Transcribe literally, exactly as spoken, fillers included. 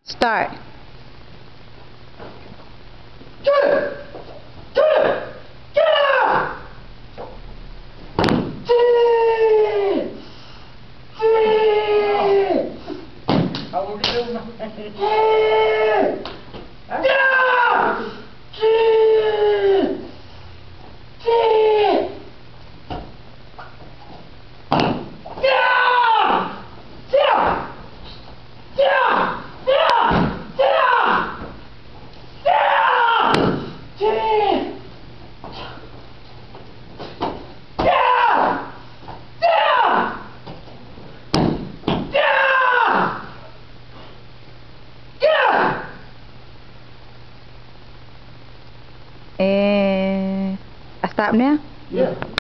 Start. Get it! Get it! Get it! Get it! How will you do that? Get it! Get it! Get it! Eh, stop now? Yeah.